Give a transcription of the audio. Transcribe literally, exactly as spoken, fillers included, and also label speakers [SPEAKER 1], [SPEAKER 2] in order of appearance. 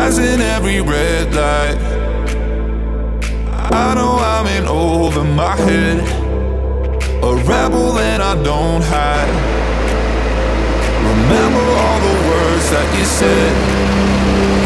[SPEAKER 1] passing every red light. I know I'm in over my head, a rebel that I don't hide. Remember all the words that you said.